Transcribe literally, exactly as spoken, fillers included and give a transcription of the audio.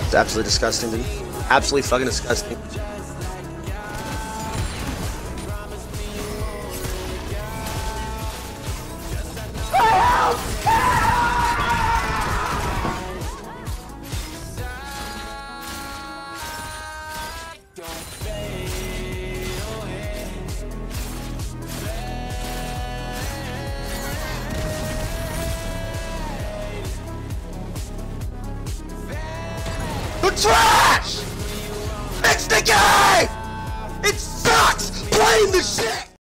It's absolutely disgusting, dude. Absolutely fucking disgusting. The trash! It's the game! It sucks! Blame the shit!